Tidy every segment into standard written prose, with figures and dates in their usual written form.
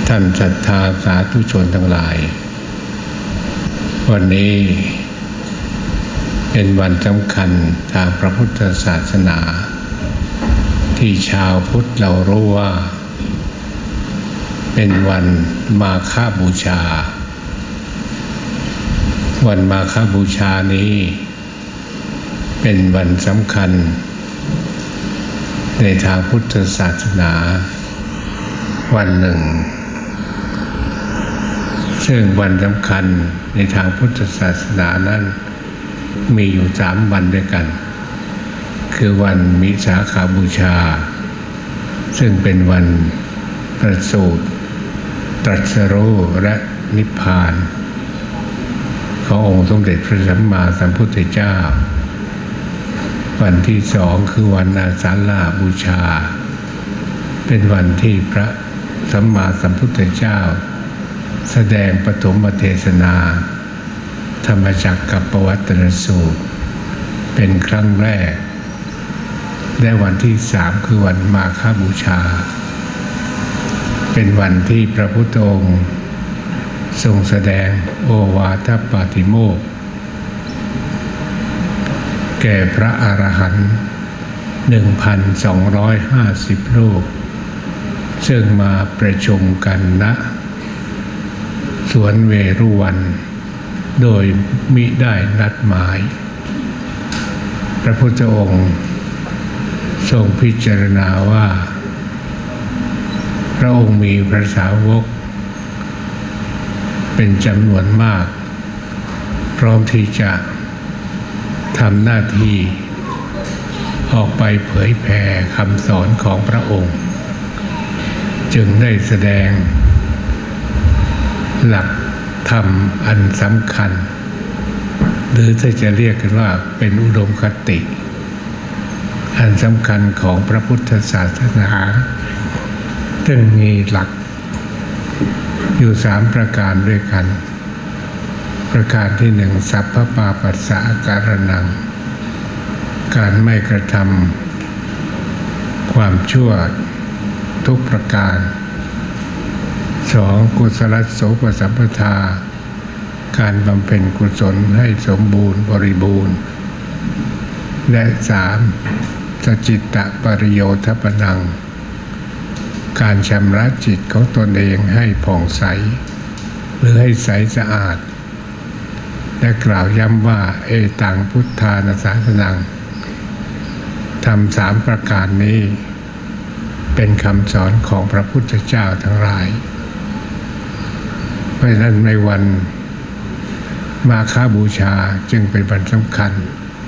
ท่านศรัทธาสาธุชนทั้งหลายวันนี้เป็นวันสำคัญทางพระพุทธศาสนาที่ชาวพุทธเรารู้ว่าเป็นวันมาฆบูชาวันมาฆบูชานี้เป็นวันสำคัญในทางพุทธศาสนาวันหนึ่งซึ่งวันสำคัญในทางพุทธศาสนานั้นมีอยู่3 วันด้วยกันคือวันวิสาขบูชาซึ่งเป็นวันประสูติตรัสรู้และนิพพานขององค์สมเด็จพระสัมมาสัมพุทธเจ้าวันที่2คือวันอาสาฬหบูชาเป็นวันที่พระสัมมาสัมพุทธเจ้าแสดงปฐมเทศนาธรรมจักรกับปวัตตนสูตรเป็นครั้งแรกและวันที่3คือวันมาฆบูชาเป็นวันที่พระพุทธองค์ทรงแสดงโอวาทปาติโมกข์แก่พระอรหันต์ 1,250 รูปซึ่งมาประชุมกันณสวนเวรุวันโดยมิได้นัดหมายพระพุทธองค์ทรงพิจารณาว่าพระองค์มีพระสาวกเป็นจำนวนมากพร้อมที่จะทำหน้าที่ออกไปเผยแผ่คำสอนของพระองค์จึงได้แสดงหลักธรรมอันสำคัญหรือถ้าจะเรียกกันว่าเป็นอุดมคติอันสำคัญของพระพุทธศาสนาซึ่งมีหลักอยู่3 ประการด้วยกันประการที่1สัพพปาปัสสะการนังการไม่กระทำความชั่วทุกประการ2กุศลโสปสัมปทาการบำเพ็ญกุศลให้สมบูรณ์บริบูรณ์และ3สจิตตปริโยทปนังการชำระจิตของตนเองให้ผ่องใสหรือให้ใสสะอาดและกล่าวย้ำว่าเอตังพุทธานาสาสนังทำ3 ประการนี้เป็นคำสอนของพระพุทธเจ้าทั้งหลายเพราะฉะนั้นในวันมาฆบูชาจึงเป็นวันสำคัญ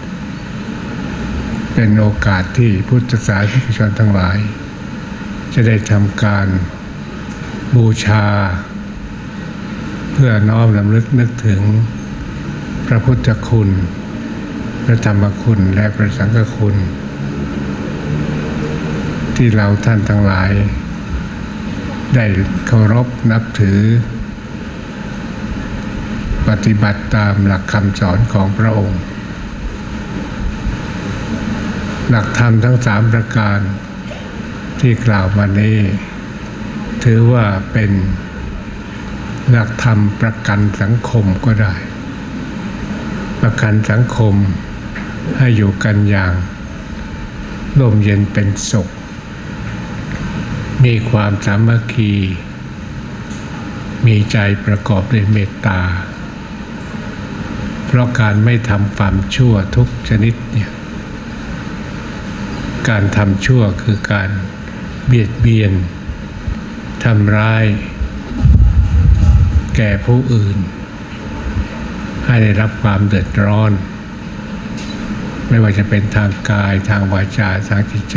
เป็นโอกาสที่พุทธศาสนิกชนทั้งหลายจะได้ทำการบูชาเพื่อน้อมรำลึกนึกถึงพระพุทธคุณพระธรรมคุณและพระสังฆคุณที่เราท่านทั้งหลายได้เคารพนับถือปฏิบัติตามหลักคำสอนของพระองค์หลักธรรมทั้ง3 ประการที่กล่าวมานี้ถือว่าเป็นหลักธรรมประกันสังคมก็ได้ประกันสังคมให้อยู่กันอย่างร่มเย็นเป็นสุขมีความสามัคคีมีใจประกอบด้วยเมตตาเพราะการไม่ทำความชั่วทุกชนิดเนี่ยการทำชั่วคือการเบียดเบียนทำร้ายแก่ผู้อื่นให้ได้รับความเดือดร้อนไม่ว่าจะเป็นทางกายทางวาจาทางจิตใจ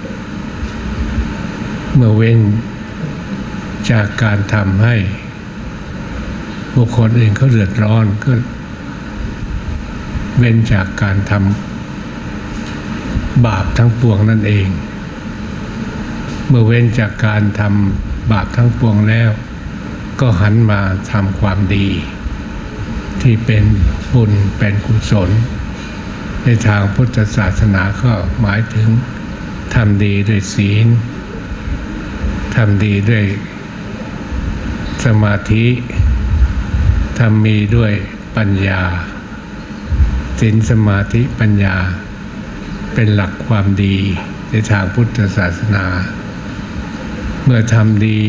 เมื่อเว้นจากการทำให้บุคคลอื่นเขาเดือดร้อนก็เว้นจากการทำบาปทั้งปวงนั่นเองเมื่อเว้นจากการทำบาปทั้งปวงแล้วก็หันมาทำความดีที่เป็นบุญเป็นกุศลในทางพุทธศาสนาก็หมายถึงทำดีด้วยศีลทำดีด้วยสมาธิถ้ามีด้วยปัญญาศีลสมาธิปัญญาเป็นหลักความดีในทางพุทธศาสนาเมื่อทำดี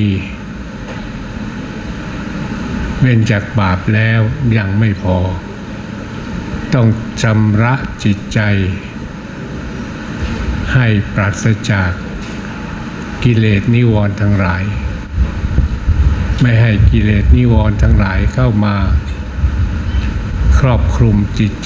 เว้นจากบาปแล้วยังไม่พอต้องชำระจิตใจให้ปราศจากกิเลสนิวรณ์ทั้งหลายไม่ให้กิเลสนิวรณ์ทั้งหลายเข้ามาครอบคลุมจิตใจ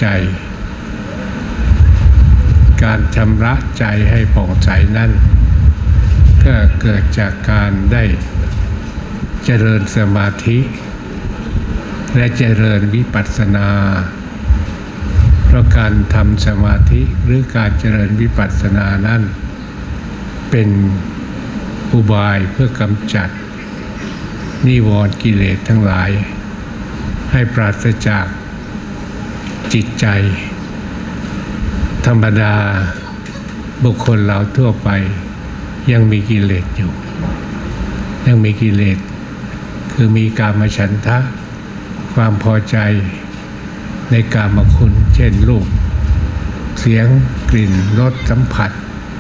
การชำระใจให้ผ่องใสนั้นก็เกิดจากการได้เจริญสมาธิและเจริญวิปัสสนาเพราะการทำสมาธิหรือการเจริญวิปัสสนานั้นเป็นอุบายเพื่อกำจัดนิวรณ์กิเลสทั้งหลายให้ปราศจากจิตใจธรรมดาบุคคลเราทั่วไปยังมีกิเลสอยู่ยังมีกิเลสคือมีกามฉันทะความพอใจในกามคุณเช่นรูปเสียงกลิ่นรสสัมผัส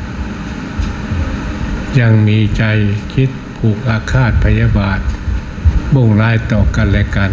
ยังมีใจคิดผูกอาฆาตพยาบาทมุ่งร้ายต่อกันและกัน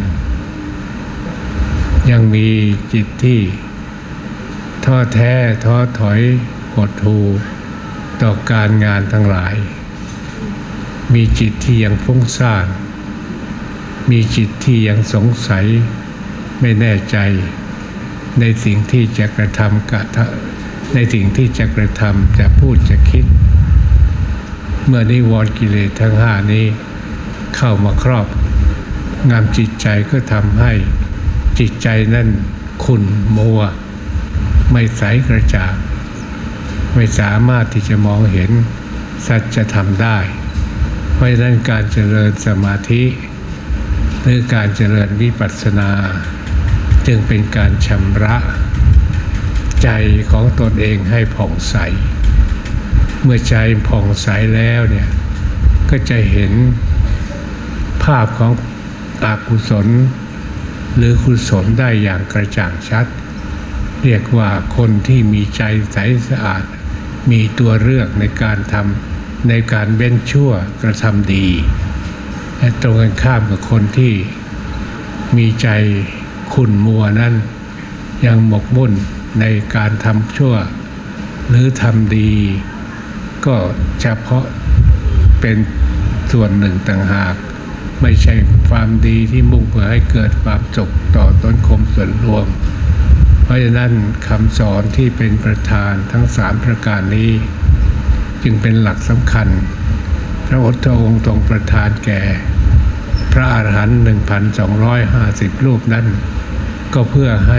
ยังมีจิตที่ท้อแท้ท้อถอยหดหู่ต่อการงานทั้งหลายมีจิตที่ยังฟุ้งซ่านมีจิตที่ยังสงสัยไม่แน่ใจในสิ่งที่จะกระทำในสิ่งที่จะกระทำจะพูดจะคิดเมื่อนิวรณ์กิเลสทั้งห้านี้เข้ามาครอบงำจิตใจก็ทำให้จิตใจนั้นขุ่นมัวไม่ใสกระจ่างไม่สามารถที่จะมองเห็นสัจธรรมได้เพราะฉะนั้นการเจริญสมาธิหรือการเจริญวิปัสสนาจึงเป็นการชำระใจของตนเองให้ผ่องใสเมื่อใจผ่องใสแล้วเนี่ยก็จะเห็นภาพของอกุศลหรือกุศลได้อย่างกระจ่างชัดเรียกว่าคนที่มีใจใสสะอาดมีตัวเลือกในการทำในการเว้นชั่วกระทำดีและตรงกันข้ามกับคนที่มีใจขุ่นมัวนั้นยังหมกมุ่นในการทำชั่วหรือทำดีก็เฉพาะเป็นส่วนหนึ่งต่างหากไม่ใช่ความดีที่มุ่งเพื่อให้เกิดความสุขต่อตนคมส่วนรวมเพราะฉะนั้นคำสอนที่เป็นประธานทั้ง3ประการนี้จึงเป็นหลักสำคัญพระพุทธองค์ทรงประทานแก่พระอรหันต์ 1,250 รูปนั้นก็เพื่อให้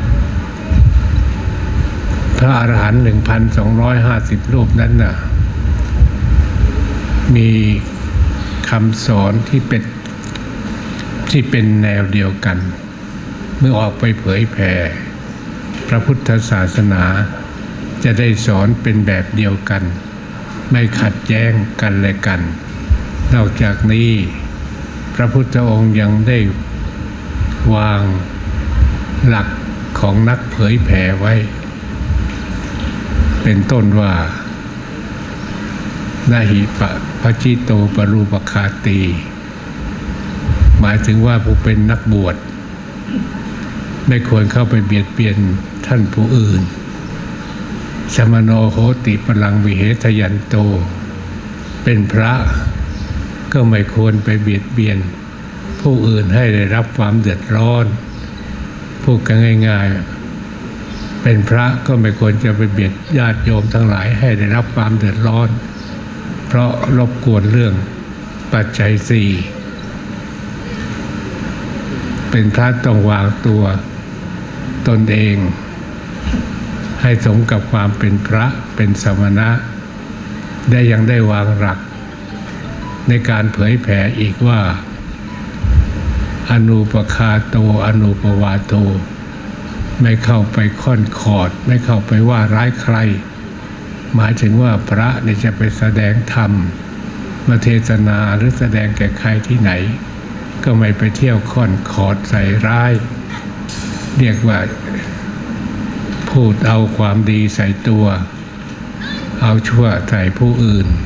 พระอรหันต์ 1,250 รูปนั้นน่ะมีคำสอนที่เป็นแนวเดียวกันเมื่อออกไปเผยแผ่พระพุทธศาสนาจะได้สอนเป็นแบบเดียวกันไม่ขัดแย้งกันและกันนอกจากนี้พระพุทธองค์ยังได้วางหลักของนักเผยแผ่ไว้เป็นต้นว่านาหิปะพะจิโตปรูปคาตีหมายถึงว่าผู้เป็นนักบวชไม่ควรเข้าไปเบียดเบียนท่านผู้อื่นสมโนโหติปลังวิเหทยันโตเป็นพระก็ไม่ควรไปเบียดเบียนผู้อื่นให้ได้รับความเดือดร้อนพูดกันง่ายๆเป็นพระก็ไม่ควรจะไปเบียดญาติโยมทั้งหลายให้ได้รับความเดือดร้อนเพราะรบกวนเรื่องปัจจัยสี่เป็นพระต้องวางตัวตนเองให้สมกับความเป็นพระเป็นสมณะได้ยังได้วางหลักในการเผยแผ่อีกว่าอนุปคาโตอนุปวาโตไม่เข้าไปค่อนขอดไม่เข้าไปว่าร้ายใครหมายถึงว่าพระเนี่ยจะไปแสดงธรรมมาเทศนาหรือแสดงแก่ใครที่ไหนก็ไม่ไปเที่ยวค่อนขอดใส่ร้ายเรียกว่าพูดเอาความดีใส่ตัวเอาชั่วใส่ผู้อื่น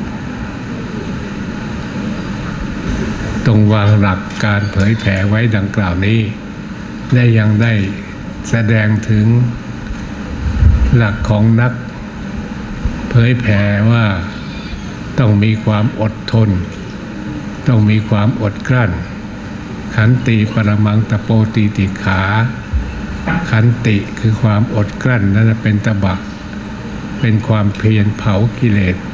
ตรงวางหลักการเผยแผ่ไว้ดังกล่าวนี้และยังได้แสดงถึงหลักของนักเผยแผ่ว่าต้องมีความอดทนต้องมีความอดกลั้นขันติปรมังตโปติติขาขันติคือความอดกลั้นนั่นเป็นตบะเป็นความเพียรเผากิเลส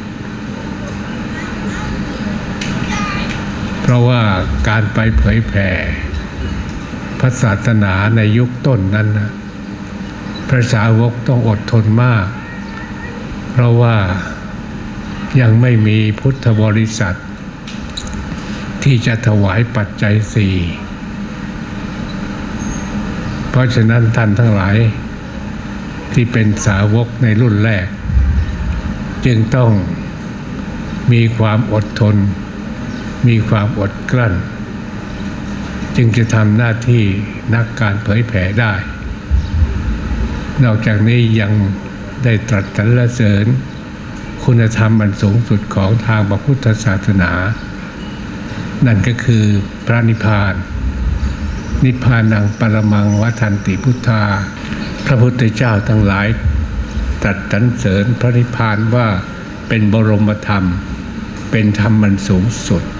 เพราะว่าการไปเผยแผ่พระศาสนาในยุคต้นนั้นนะพระสาวกต้องอดทนมากเพราะว่ายังไม่มีพุทธบริษัทที่จะถวายปัจจัยสี่เพราะฉะนั้นท่านทั้งหลายที่เป็นสาวกในรุ่นแรกจึงต้องมีความอดทนมีความอดกลั้นจึงจะทำหน้าที่นักการเผยแผ่ได้นอกจากนี้ยังได้ตรัสสรรเสริญคุณธรรมอันสูงสุดของทางพระพุทธศาสนานั่นก็คือพระนิพพานนิพพานังปรมังวทันติพุทธาพระพุทธเจ้าทั้งหลายตรัสสรรเสริญพระนิพพานว่าเป็นบรมธรรมเป็นธรรมอันสูงสุด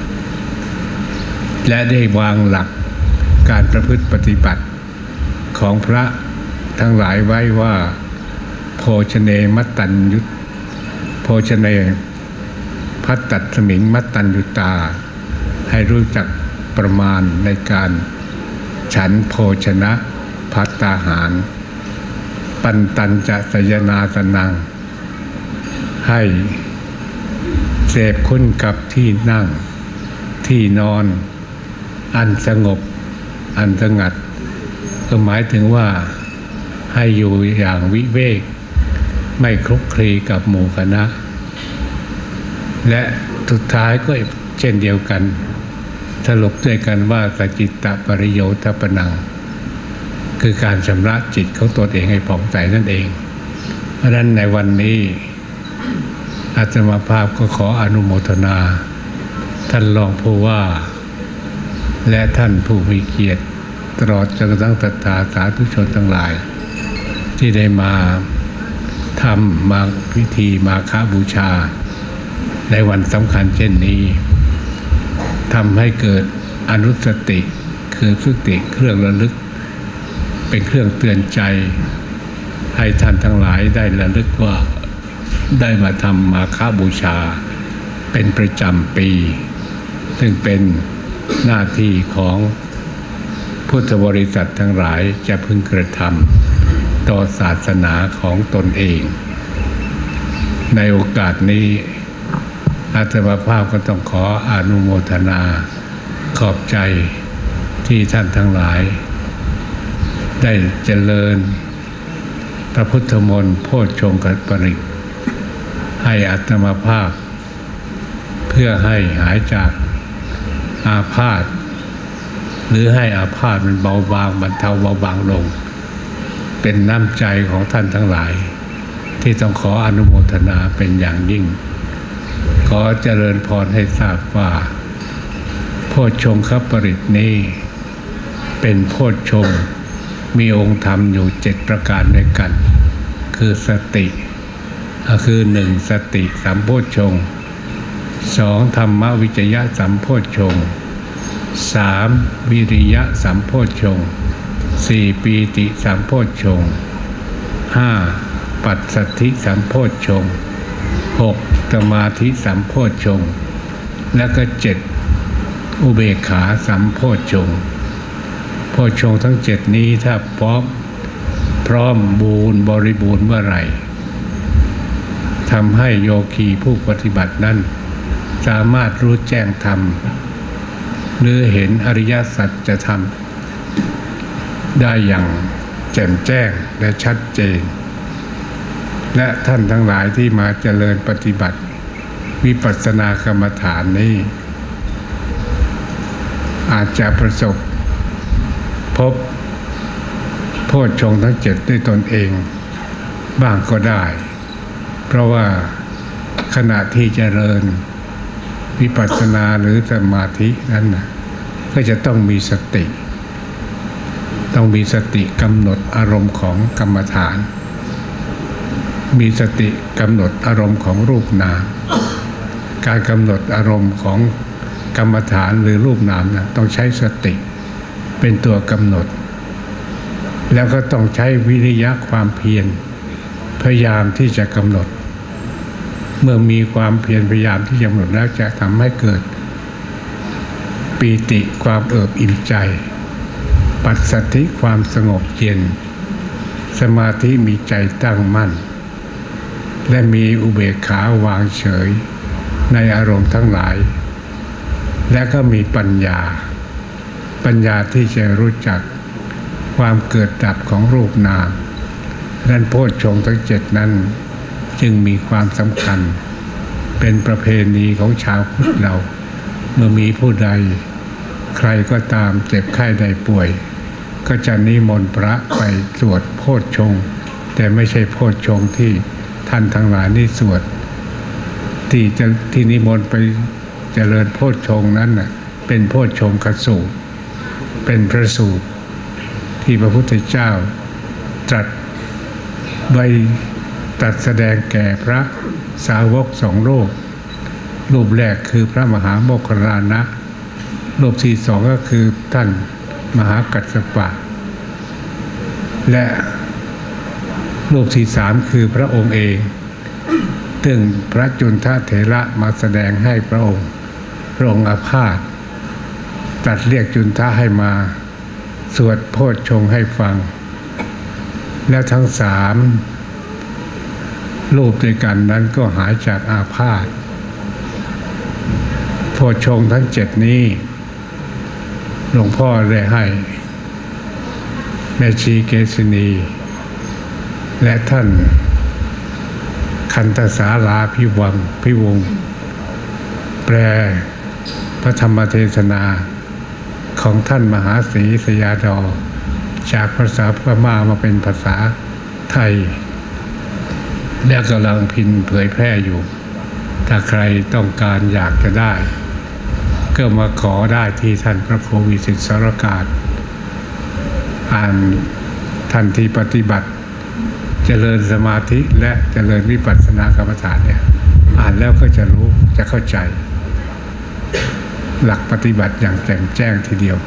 และได้วางหลักการประพฤติปฏิบัติของพระทั้งหลายไว้ว่าโภชเนมัตตัญยุตโภชเนพัตตัสมิงมัตตัญยุตาให้รู้จักประมาณในการฉันโภชนะภัตตาหารปันตัญจะสยนาสนังให้เสพคุณกับที่นั่งที่นอนอันสงบอันสงัดก็หมายถึงว่าให้อยู่อย่างวิเวกไม่คลุกคลีกับหมู่คณะและสุดท้ายก็เช่นเดียวกันสรุปด้วยกันว่าสัจจิตตปริโยทปนังคือการชำระจิตของตนเองให้ผ่องใสนั่นเองเพราะฉะนั้นในวันนี้อาตมาภาพก็ขออนุโมทนาท่านรองผู้ว่าและท่านผู้มีเกียรติตลอดจนกระทั่งศรัทธาสาธุชนทั้งหลายที่ได้มาทำมาพิธีมาฆบูชาในวันสำคัญเช่นนี้ทำให้เกิดอนุสติคือสติเครื่องระลึกเป็นเครื่องเตือนใจให้ท่านทั้งหลายได้ระลึกว่าได้มาทำมาฆบูชาเป็นประจำปีซึ่งเป็นหน้าที่ของพุทธบริษัททั้งหลายจะพึงกระทำต่อศาสนาของตนเองในโอกาสนี้อาตมาภาพก็ต้องขออนุโมทนาขอบใจที่ท่านทั้งหลายได้เจริญพระพุทธมนต์โพชฌงคปริตให้อาตมาภาพเพื่อให้หายจากอาพาธหรือให้อาพาธมันเบาบางบรรเทาเบาบางลงเป็นน้ำใจของท่านทั้งหลายที่ต้องขออนุโมทนาเป็นอย่างยิ่งขอเจริญพรให้ทราบว่าโพชฌงคปริตนี้เป็นโพชฌงค์มีองค์ธรรมอยู่7ประการด้วยกันคือสติคือ1สติสัมโพชฌงค์2ธรรมวิจยะสัมโพชฌงค์3วิริยะสัมโพชฌงค์4ปีติสัมโพชฌงค์5ปัสสัทธิสัมโพชฌงค์6สมาธิสัมโพชฌงค์และก็7อุเบกขาสัมโพชฌงค์โพชฌงค์ทั้ง7นี้ถ้าพร้อมบูรณ์บริบูรณ์เมื่อไหร่ทำให้โยคีผู้ปฏิบัตินั้นสามารถรู้แจ้งธรรมหรือเห็นอริยสัจธรรมได้อย่างแจ่มแจ้งและชัดเจนและท่านทั้งหลายที่มาเจริญปฏิบัติวิปัสสนากรรมฐานนี้อาจจะประสบพบโพชฌงค์ทั้ง7ด้วยตนเองบ้างก็ได้เพราะว่าขณะที่เจริญวิปัสสนาหรือสมาธินั้นก็จะต้องมีสติกำหนดอารมณ์ของกรรมฐานมีสติกำหนดอารมณ์ของรูปนามการกำหนดอารมณ์ของกรรมฐานหรือรูปนามต้องใช้สติเป็นตัวกำหนดแล้วก็ต้องใช้วิริยะความเพียรพยายามที่จะกำหนดเมื่อมีความเพียรพยายามที่จะกำหนดแล้วจะทำให้เกิดปีติความเอิบอิ่มใจปัสสัทธิความสงบเย็นสมาธิมีใจตั้งมั่นและมีอุเบกขาวางเฉยในอารมณ์ทั้งหลายและก็มีปัญญาที่จะรู้จักความเกิดดับของรูปนามนั้นโพชฌงค์ทั้ง7นั้นจึงมีความสำคัญเป็นประเพณีของชาวพุทธเราเมื่อมีผู้ใดใครก็ตามเจ็บไข้ได้ป่วยก็จะนิมนต์พระไปสวดโพชฌงค์แต่ไม่ใช่โพชฌงค์ที่ท่านทั้งหลายนี่สวดที่นิมนต์ไปเจริญโพชฌงค์นั้นเป็นโพชฌงคสูตรเป็นพระสูตรที่พระพุทธเจ้าตรัสไว้ตัดแสดงแก่พระสาวก2รูปแรกคือพระมหาโมคคัลลานะรูปที่2ก็คือท่านมหากัสสปะและรูปที่3คือพระองค์เองซึ่งพระจุนทเถระมาแสดงให้พระองค์อาพาธตรัสเรียกจุนทะให้มาสวดโพชฌงค์ให้ฟังและทั้ง3รูปด้วยกันนั้นก็หายจากอาพาธโพชฌงค์ทั้ง7นี้หลวงพ่อได้ให้แม่ชีเกษินีและท่านคันธสาราพิวงศ์แปลพระธรรมเทศนาของท่านมหาศรีสยาดอจากภาษาพม่ามาเป็นภาษาไทยและกำลังพิมพ์เผยแพร่อยู่ถ้าใครต้องการอยากจะได้ก็มาขอได้ที่ท่านพระครูวิสิทธิสารกาศอ่านท่านที่ปฏิบัติเจริญสมาธิและเจริญวิปัสสนากรรมฐานอ่านแล้วก็จะรู้จะเข้าใจหลักปฏิบัติอย่างแจ่มแจ้งทีเดียว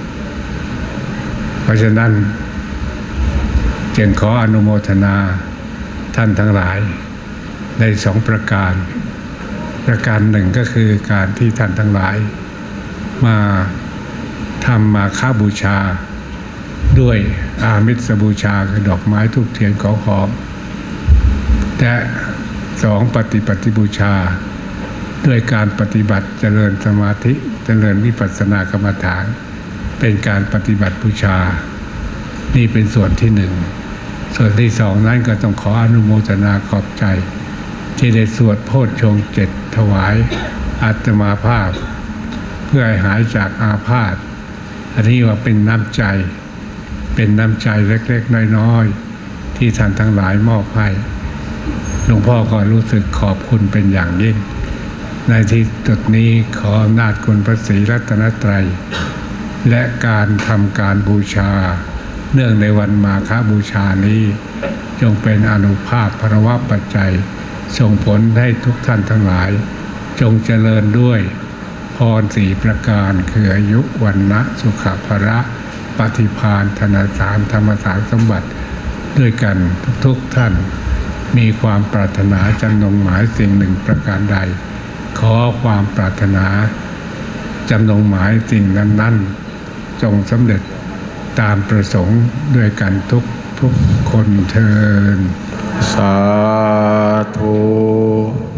เพราะฉะนั้นจึงขออนุโมทนาท่านทั้งหลายใน2ประการหนึ่งก็คือการที่ท่านทั้งหลายมาทำมาฆบูชาด้วยอามิสบูชาคือดอกไม้ธูปเทียนของหอมและ2ปฏิบูชาด้วยการปฏิบัติเจริญสมาธิเจริญวิปัสสนากรรมฐานเป็นการปฏิบัติบูชานี่เป็นส่วนที่1ส่วนที่2นั้นก็ต้องขออนุโมทนาขอบใจที่ได้สวดโพชฌงค์7ถวายอาตมาภาพเพื่อให้หายจากอาพาธอันนี้ว่าเป็นน้ำใจเล็กๆน้อยๆที่ท่านทั้งหลายมอบให้หลวงพ่อก็รู้สึกขอบคุณเป็นอย่างยิ่งในที่จุดนี้ขออำนาจคุณพระศรีรัตนตรัยและการทำการบูชาเนื่องในวันมาฆบูชานี้จงเป็นอานุภาพพรวปัจจัยส่งผลให้ทุกท่านทั้งหลายจงเจริญด้วยพร4ประการคืออายุวันนะสุขภระปฏิภาณธนสารธรรมสารสมบัติด้วยกันทุกท่านมีความปรารถนาจำนงหมายสิ่งหนึ่งประการใดขอความปรารถนาจำนงหมายสิ่งนั้นๆจงสำเร็จตามประสงค์ด้วยกันทุกคนเทอญสาธุ